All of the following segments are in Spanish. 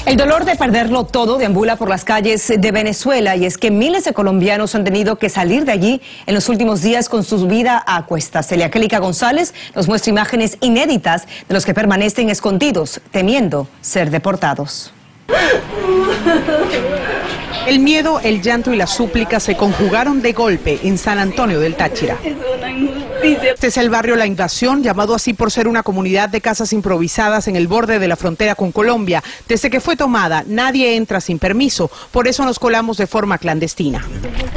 El dolor de perderlo todo deambula por las calles de Venezuela, y es que miles de colombianos han tenido que salir de allí en los últimos días con su vida a cuestas. Angélica González nos muestra imágenes inéditas de los que permanecen escondidos, temiendo ser deportados. El miedo, el llanto y la súplica se conjugaron de golpe en San Antonio del Táchira. Este es el barrio La Invasión, llamado así por ser una comunidad de casas improvisadas en el borde de la frontera con Colombia. Desde que fue tomada, nadie entra sin permiso, por eso nos colamos de forma clandestina.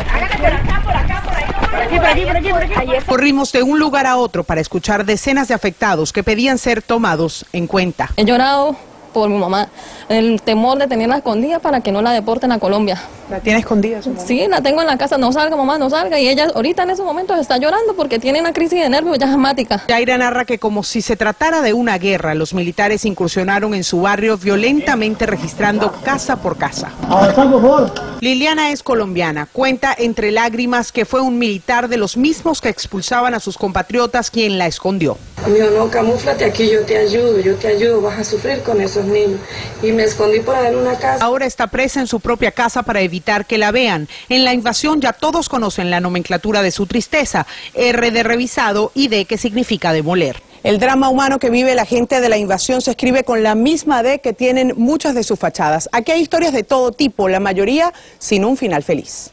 Corrimos de un lugar a otro para escuchar decenas de afectados que pedían ser tomados en cuenta. He llorado por mi mamá, el temor de tenerla escondida para que no la deporten a Colombia. ¿La tiene escondida su mamá? Sí, la tengo en la casa, no salga mamá, no salga, y ella ahorita en esos momentos está llorando porque tiene una crisis de nervios, ya es asmática. Yaira narra que como si se tratara de una guerra, los militares incursionaron en su barrio violentamente registrando casa por casa. Avanzar, por favor. Liliana es colombiana, cuenta entre lágrimas que fue un militar de los mismos que expulsaban a sus compatriotas quien la escondió. Me dijo, no, camúflate aquí, yo te ayudo, vas a sufrir con esos niños. Y me escondí por ahí en una casa. Ahora está presa en su propia casa para evitar que la vean. En La Invasión ya todos conocen la nomenclatura de su tristeza, R de revisado y D que significa demoler. El drama humano que vive la gente de La Invasión se escribe con la misma D que tienen muchas de sus fachadas. Aquí hay historias de todo tipo, la mayoría sin un final feliz.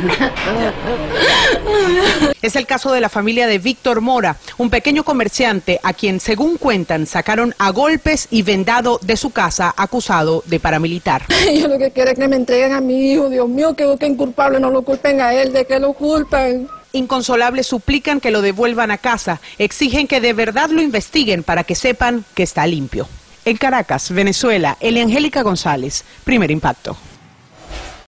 Es el caso de la familia de Víctor Mora, un pequeño comerciante a quien, según cuentan, sacaron a golpes y vendado de su casa acusado de paramilitar. Yo lo que quiero es que me entreguen a mi hijo, Dios mío, que busquen culpable, no lo culpen a él, ¿de qué lo culpan? Inconsolables suplican que lo devuelvan a casa, exigen que de verdad lo investiguen para que sepan que está limpio. En Caracas, Venezuela, Angélica González, Primer Impacto.